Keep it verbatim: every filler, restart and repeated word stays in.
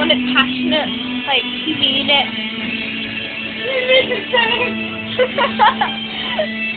want it passionate, like you mean it. You mean the same.